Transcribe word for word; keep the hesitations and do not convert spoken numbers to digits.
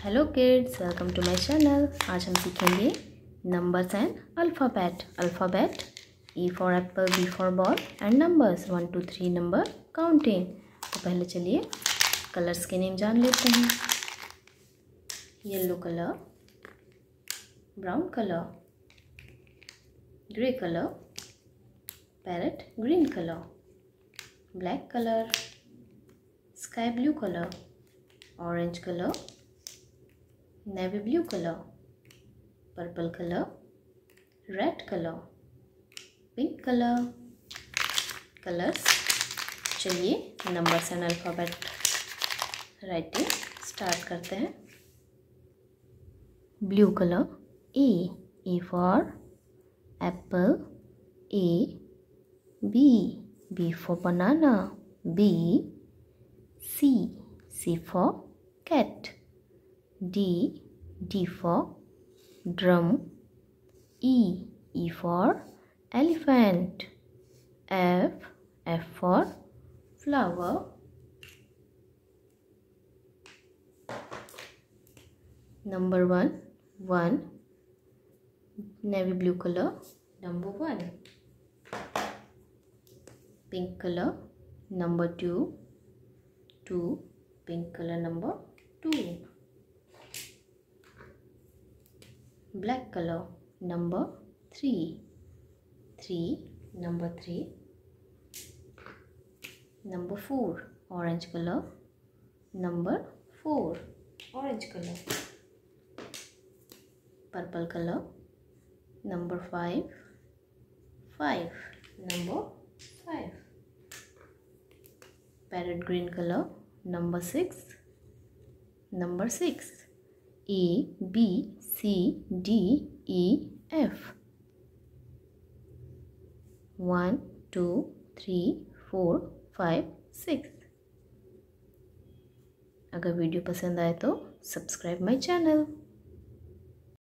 Hello kids, welcome to my channel. आज हम सीखेंगे numbers and alphabet. Alphabet A for apple, B for ball and numbers one two three number counting. तो पहले चलिए colours के name जान लेते हैं। Yellow colour, brown colour, grey colour, parrot green colour, black colour, sky blue colour, orange colour, navy blue colour, purple colour, red colour, pink colour. Colours. चलिए numbers and alphabet writing start करते हैं। Blue colour A, A for apple, A, B, B for banana, B, C, C for cat, D, D for drum, E, E for elephant, F, F for flower, number one, one, navy blue color, number one, pink color, number two, two, pink color number two, black color number three, three, number three, number four, orange color number four, orange color, purple color number five, five, number five, parrot green color number six, number six, A, B, C, D, E, F, one, two, three, four, five, six। अगर video पसंद आए तो subscribe my channel.